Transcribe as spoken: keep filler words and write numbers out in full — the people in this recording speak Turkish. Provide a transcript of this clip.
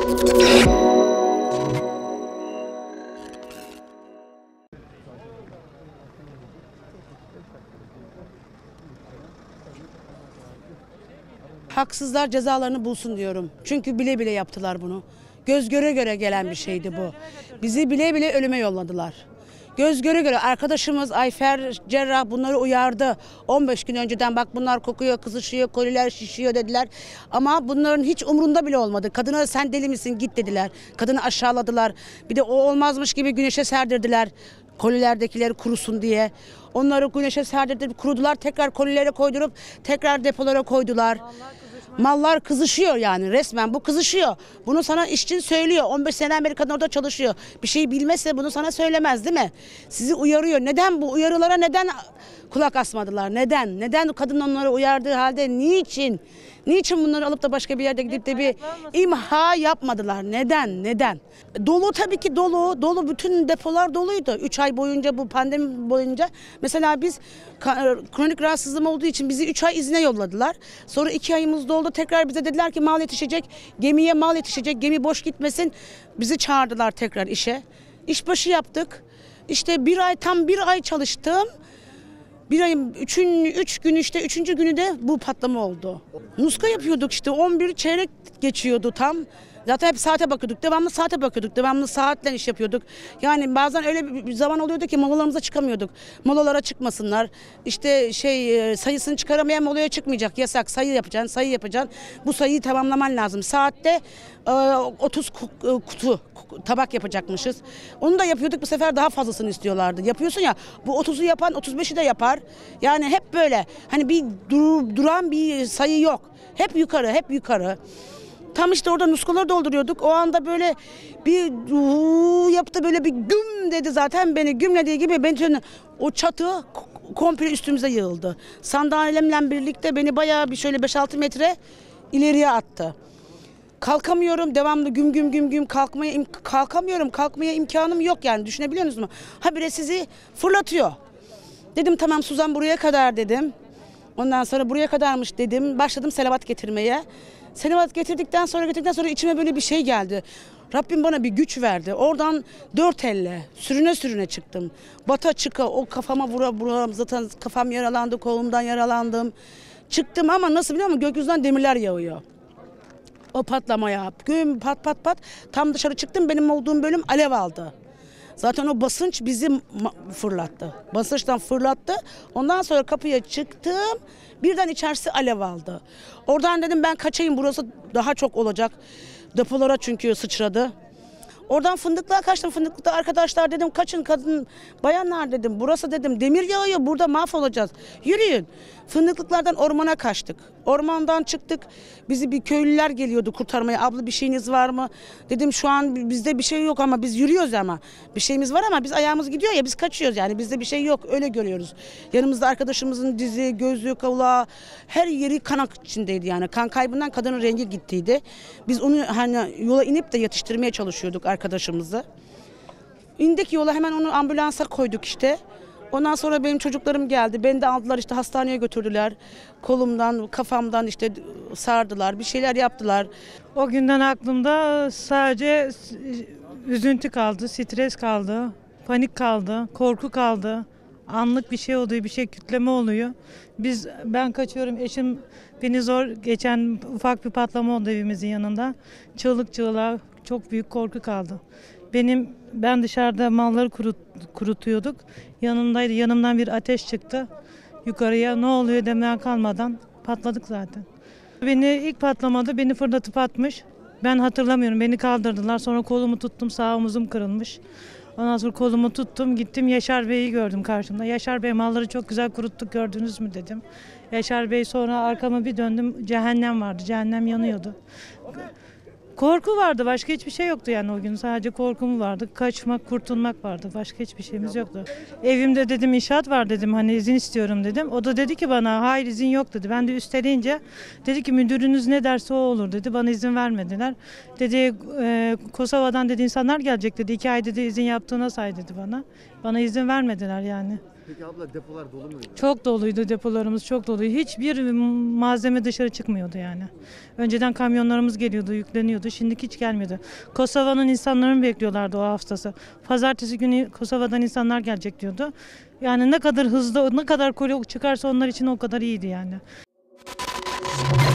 Haksızlar cezalarını bulsun diyorum. Çünkü bile bile yaptılar bunu. Göz göre göre gelen bir şeydi bu. Bizi bile bile ölüme yolladılar. Göz göre göre arkadaşımız Ayfer Cerrah bunları uyardı. on beş gün önceden bak bunlar kokuyor, kızışıyor, koliler şişiyor dediler. Ama bunların hiç umrunda bile olmadı. Kadına sen deli misin git dediler. Kadını aşağıladılar. Bir de o olmazmış gibi güneşe serdirdiler. Kolilerdekileri kurusun diye. Onları güneşe serdirdi, kurudular. Tekrar kolilere koydurup tekrar depolara koydular. Mallar kızışıyor yani resmen bu kızışıyor. Bunu sana işçin söylüyor. on beş seneden beri kadın orada çalışıyor. Bir şey bilmezse bunu sana söylemez değil mi? Sizi uyarıyor. Neden bu uyarılara neden kulak asmadılar? Neden? Neden kadın onları uyardığı halde niçin? Niçin bunları alıp da başka bir yerde gidip de bir imha yapmadılar? Neden? Neden? Dolu tabii ki dolu. Dolu bütün depolar doluydu. üç ay boyunca bu pandemi boyunca. Mesela biz kronik rahatsızlığım olduğu için bizi üç ay izne yolladılar. Sonra iki ayımız doldu. Tekrar bize dediler ki mal yetişecek. Gemiye mal yetişecek. Gemi boş gitmesin. Bizi çağırdılar tekrar işe. İşbaşı yaptık. İşte bir ay tam bir ay çalıştım. Bir ayın üçün, üç gün işte üçüncü günü de bu patlama oldu. Muska yapıyorduk işte on bir çeyrek geçiyordu tam. Zaten hep saate bakıyorduk, devamlı saate bakıyorduk, devamlı saatle iş yapıyorduk. Yani bazen öyle bir zaman oluyordu ki molalarımıza çıkamıyorduk. Molalara çıkmasınlar. İşte şey sayısını çıkaramayan molaya çıkmayacak, yasak. Sayı yapacaksın, sayı yapacaksın. Bu sayıyı tamamlaman lazım. Saatte otuz kutu tabak yapacakmışız. Onu da yapıyorduk, bu sefer daha fazlasını istiyorlardı. Yapıyorsun ya, bu otuzu yapan otuz beşi de yapar. Yani hep böyle hani bir dur, duran bir sayı yok. Hep yukarı, hep yukarı. Tam işte orada nuskaları dolduruyorduk. O anda böyle bir uuu yaptı, böyle bir güm dedi, zaten beni gümlediği gibi ben o çatı komple üstümüze yığıldı. Sandalyemle birlikte beni bayağı bir şöyle beş altı metre ileriye attı. Kalkamıyorum, devamlı güm güm güm güm kalkmaya kalkamıyorum. Kalkmaya imkanım yok yani, düşünebiliyor musunuz? Habire sizi fırlatıyor. Dedim tamam Suzan buraya kadar dedim. Ondan sonra buraya kadarmış dedim. Başladım selavat getirmeye. Selavat getirdikten sonra getirdikten sonra içime böyle bir şey geldi. Rabbim bana bir güç verdi. Oradan dört elle sürüne sürüne çıktım. Bata çıka o kafama vura vura zaten kafam yaralandı, kolumdan yaralandım. Çıktım ama nasıl biliyor musun? Gökyüzünden demirler yağıyor. O patlamaya güm pat pat pat tam dışarı çıktım, benim olduğum bölüm alev aldı. Zaten o basınç bizi fırlattı. Basınçtan fırlattı. Ondan sonra kapıya çıktım. Birden içerisi alev aldı. Oradan dedim ben kaçayım, burası daha çok olacak. Depolara çünkü sıçradı. Oradan fındıklığa kaçtım. Fındıklıkta arkadaşlar dedim kaçın kadın bayanlar dedim. Burası dedim demir yağıyor, burada mahvolacağız. Yürüyün. Fındıklıklardan ormana kaçtık. Ormandan çıktık. Bizi bir köylüler geliyordu kurtarmaya. Abla bir şeyiniz var mı? Dedim şu an bizde bir şey yok ama biz yürüyoruz ama. Bir şeyimiz var ama biz ayağımız gidiyor ya, biz kaçıyoruz yani. Bizde bir şey yok, öyle görüyoruz. Yanımızda arkadaşımızın dizi, gözlüğü, kulağı her yeri kan içindeydi yani. Kan kaybından kadının rengi gittiydi. Biz onu hani yola inip de yatıştırmaya çalışıyorduk arkadaşımızı. İndik yola, hemen onu ambulansa koyduk işte. Ondan sonra benim çocuklarım geldi. Beni de aldılar işte hastaneye götürdüler. Kolumdan, kafamdan işte sardılar. Bir şeyler yaptılar. O günden aklımda sadece üzüntü kaldı, stres kaldı, panik kaldı, korku kaldı. Anlık bir şey oluyor, bir şey kütleme oluyor. Biz ben kaçıyorum, eşim beni zor, geçen ufak bir patlama oldu evimizin yanında. Çığlık çığlığa çok büyük korku kaldı. Benim ben dışarıda malları kurut, kurutuyorduk. Yanımdaydı. Yanımdan bir ateş çıktı. Yukarıya ne oluyor demeden kalmadan patladık zaten. Beni ilk patlamada beni fırlatıp atmış. Ben hatırlamıyorum. Beni kaldırdılar. Sonra kolumu tuttum. Sağ omuzum kırılmış. Ondan sonra kolumu tuttum. Gittim Yaşar Bey'i gördüm karşımda. Yaşar Bey malları çok güzel kuruttuk, gördünüz mü dedim. Yaşar Bey sonra arkama bir döndüm. Cehennem vardı. Cehennem yanıyordu. Korku vardı, başka hiçbir şey yoktu yani o gün. Sadece korkum vardı, kaçmak, kurtulmak vardı. Başka hiçbir şeyimiz yoktu. Evimde dedim inşaat var dedim, hani izin istiyorum dedim. O da dedi ki bana hayır izin yok dedi. Ben de üsteleyince dedi ki müdürünüz ne derse o olur dedi. Bana izin vermediler. Dedi e, Kosova'dan dedi insanlar gelecek dedi. İki ay dedi izin yaptığına say dedi bana. Bana izin vermediler yani. Peki abla depolar dolu muydu? Çok doluydu depolarımız, çok doluydu. Hiçbir malzeme dışarı çıkmıyordu yani. Önceden kamyonlarımız geliyordu, yükleniyordu. Şimdi hiç gelmiyordu. Kosova'nın insanlarını bekliyorlardı o haftası. Pazartesi günü Kosova'dan insanlar gelecek diyordu. Yani ne kadar hızlı, ne kadar kolu çıkarsa onlar için o kadar iyiydi yani.